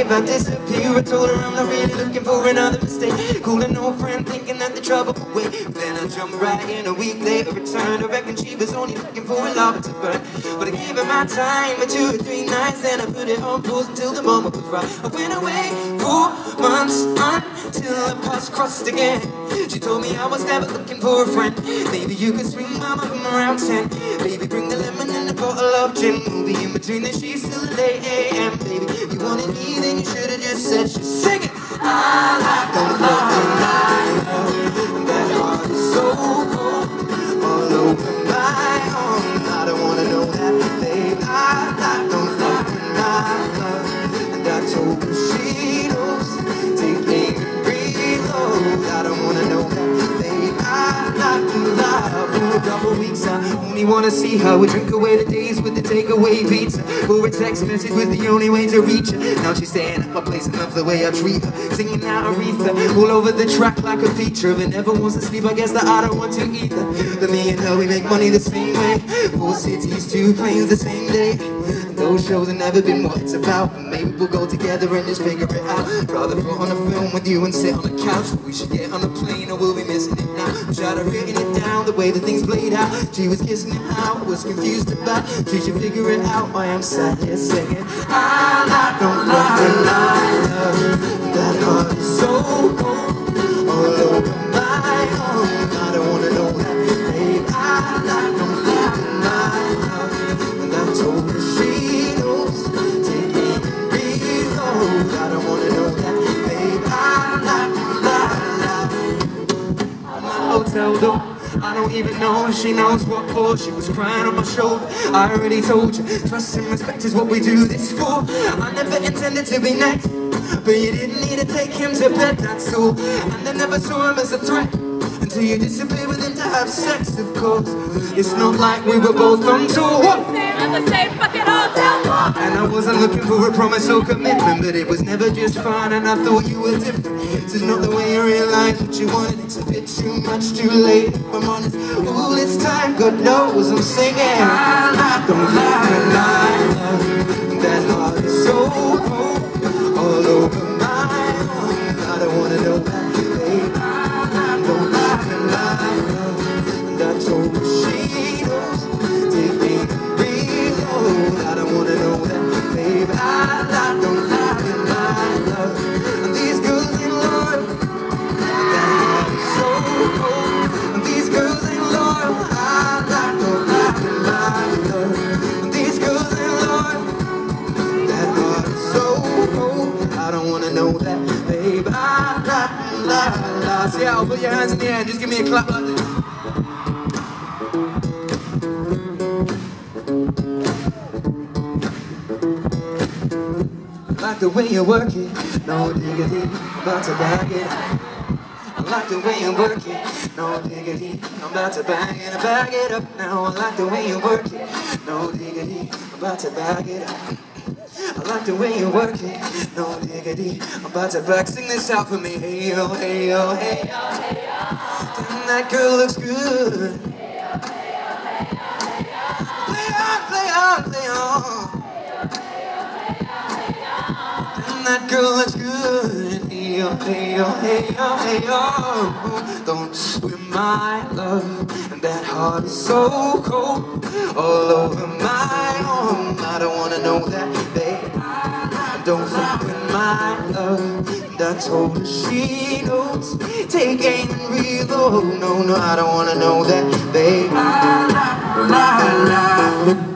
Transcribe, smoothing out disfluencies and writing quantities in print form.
if I disappear. I told her I'm not really looking for another mistake. Called an old friend thinking that the trouble would wait. Then I jumped right in, a week later returned. I reckon she was only looking for a love to burn. But I gave her my time for 2 or 3 nights. Then I put it on pause until the moment was right. I went away 4 months until the paths crossed again. She told me I was never looking for a friend. Maybe you could swing my mom around 10. Baby, bring the lemon and a bottle of gin. We'll be in between the sheets till the late AM. Baby, you wanted me, then you should've just said, just sing it. I don't fucking lie. That heart is so cold, all over my arm. I don't wanna know that, babe. I don't fucking lie. And I told her she knows. Take aim and reload. I don't wanna know that, babe. I don't lie. For a couple weeks I only wanna see her. We drink away the days with the takeaway pizza. For a text message was the only way to reach her. Now she's staying at my place and loves the way I treat her. Singing out Aretha all over the track like a feature. If it never wants to sleep, I guess that I don't want to either. But me and her, we make money the same way. 4 cities, 2 planes the same day. And those shows have never been what it's about. But maybe we'll go together and just figure it out. Rather put on a film with you and sit on the couch. But we should get on a plane or we'll be missing it now. Wish I'd have written it down the way that things played out. She was kissing him out, was confused about. She should figure it out why I'm sat here singing. I don't fucking lie. That heart is so cold, all over my arm. I don't wanna know that, babe. I don't fucking lie. And I told her she knows. Take it and reload. I don't wanna know that, babe. I don't lie. On my hotel door, I don't even know if she knows what for. She was crying on my shoulder. I already told you, trust and respect is what we do this for. I never intended to be next, but you didn't need to take him to bed, that's all. And I never saw him as a threat until you disappeared with him to have sex, of course. It's not like we were both on tour. At the same fucking hotel. And I wasn't looking for a promise or commitment, but it was never just fun, and I thought you were different. This is not the way you realize what you wanted. It's a bit too much, too late, if I'm honest. All this time, God knows I'm singing. I don't fucking lie. That heart is so cold, all over my arm. I don't wanna know that, babe. I don't fucking lie. And I told her she knows. Take me and reload. I don't wanna know that, babe. I don't fucking lie, love. And these girls ain't loyal. That heart is so cold. And these girls ain't loyal. I don't fucking lie, love. And these girls ain't loyal. That heart is so cold. I don't wanna know that, babe. I don't lie. See how? Put your hands in the air. Just give me a clap like this. I like the way you work it, no diggity, about to bag it. I like the way you work it, no diggity, I'm about to bag it up now. I like the way you work it, no diggity, I'm about to bag it up. I like the way you work it, no diggity, I'm about to bag. Sing this out for me, hey yo, hey yo, hey yo, hey yo. Damn, that girl looks good. Hey yo, hey yo, hey yo, hey yo. Play on, play on, play on. That girl looks good. Hey yo, hey yo, hey yo, hey yo. Don't swim my love. And that heart is so cold, all over my arm. I don't wanna know that, babe. Don't fuck with my love. And I told her she knows. Take aim and reload. No, no, I don't wanna know that, babe.